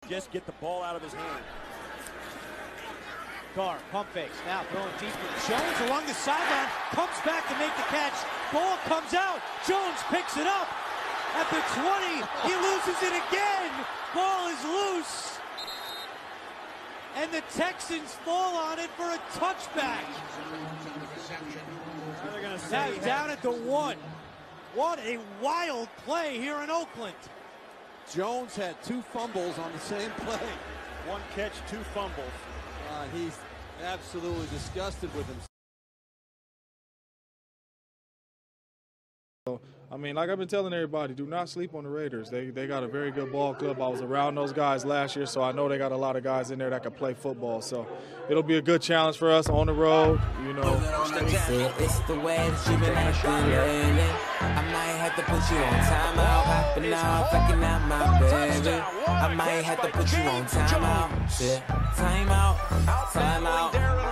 just get the ball out of his hand. Carr, pump fakes, now throwing deep. Jones along the sideline, comes back to make the catch. Ball comes out, Jones picks it up. At the 20, he loses it again. Ball is loose. And the Texans fall on it for a touchback. Now down at the 1. What a wild play here in Oakland. Jones had 2 fumbles on the same play. 1 catch, 2 fumbles. He's absolutely disgusted with himself. I mean, like I've been telling everybody, do not sleep on the Raiders. They got a very good ball club. I was around those guys last year, so I know they got a lot of guys in there that can play football. So it'll be a good challenge for us on the road, you know. It's the way that you've been acting lately. I might have to put you on timeout, hopping out, fucking out my baby. I might have to put you on timeout. Timeout, timeout,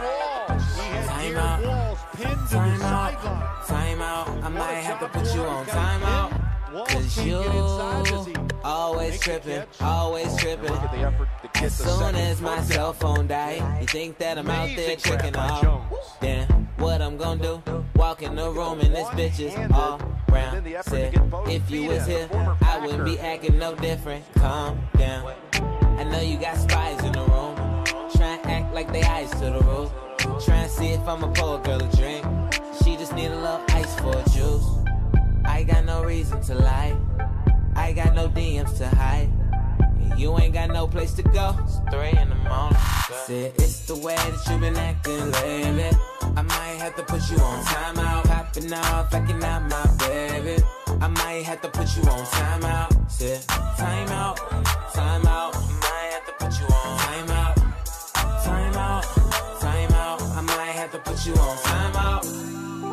timeout, timeout. Timeout, I might have to put you on timeout. Cause you always tripping, always tripping. As soon as my cell phone die, you think that I'm out there tricking off. Then what I'm gonna do? Walk in the room and this bitch is all round. Said, if you was here, I wouldn't be acting no different. Calm down. I know you got spies in the room. Try and act like they eyes to the roof. Try and see if I'm a pour a girl a drink. She just need a little ice for a juice. I got no reason to lie. I got no DMs to hide. And you ain't got no place to go. It's 3 in the morning. Said it's the way that you been acting lately. I might have to put you on timeout. Popping off, fucking out my baby. I might have to put you on timeout. Said timeout, timeout. I might have to put you on timeout. Timeout, timeout. I might have to put you on timeout.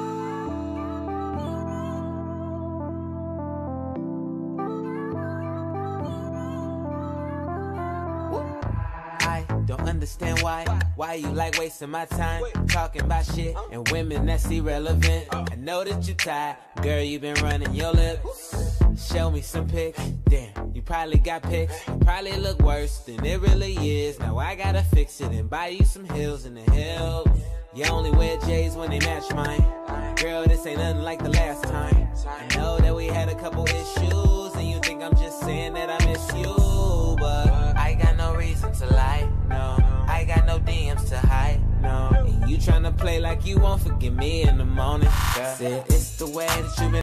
Don't understand why you like wasting my time talking about shit and women that's irrelevant. I know that you tired, girl, you been running your lips. Show me some pics, damn, you probably got pics. You probably look worse than it really is. Now I gotta fix it and buy you some heels in the hill. You only wear J's when they match mine. Girl, this ain't nothing like the last time. I know that we had a couple issues and you think I'm just saying that I miss you, but I got no reason to lie, no. I got no DMs to hide, no. And you tryna play like you won't forgive me in the morning. Said it's the way that you been